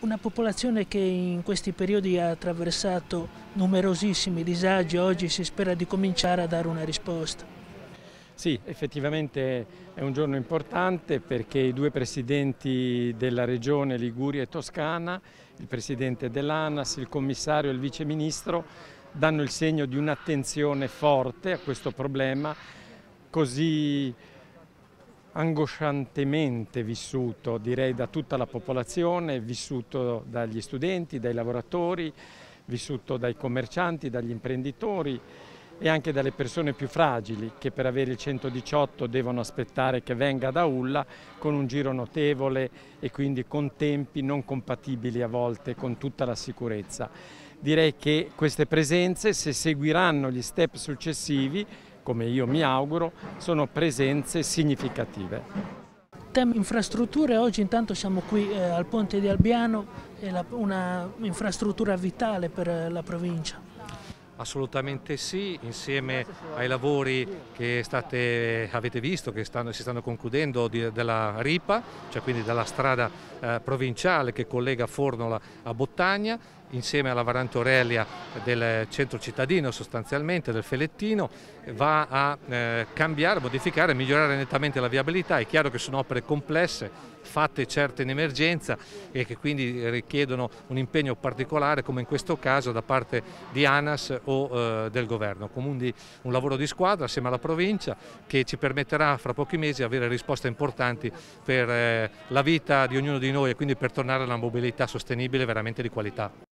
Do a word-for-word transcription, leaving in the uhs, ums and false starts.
Una popolazione che in questi periodi ha attraversato numerosissimi disagi, oggi si spera di cominciare a dare una risposta. Sì, effettivamente è un giorno importante perché i due presidenti della regione Liguria e Toscana, il presidente dell'ANAS, il commissario e il viceministro, danno il segno di un'attenzione forte a questo problema così angosciantemente vissuto, direi, da tutta la popolazione, vissuto dagli studenti, dai lavoratori, vissuto dai commercianti, dagli imprenditori e anche dalle persone più fragili che per avere il centodiciotto devono aspettare che venga da Ulla con un giro notevole e quindi con tempi non compatibili a volte con tutta la sicurezza. Direi che queste presenze, se seguiranno gli step successivi, come io mi auguro, sono presenze significative. Tema infrastrutture, oggi intanto siamo qui eh, al Ponte di Albiano, è la, una infrastruttura vitale per la provincia. Assolutamente sì, insieme ai lavori che state, avete visto, che stanno, si stanno concludendo di, della Ripa, cioè quindi della strada eh, provinciale che collega Fornola a Bottagna, insieme alla variante Aurelia del centro cittadino sostanzialmente, del Felettino, va a eh, cambiare, modificare, migliorare nettamente la viabilità. È chiaro che sono opere complesse, fatte certe in emergenza e che quindi richiedono un impegno particolare, come in questo caso da parte di ANAS o eh, del governo. Quindi un lavoro di squadra assieme alla provincia che ci permetterà fra pochi mesi di avere risposte importanti per eh, la vita di ognuno di noi e quindi per tornare a una mobilità sostenibile veramente di qualità.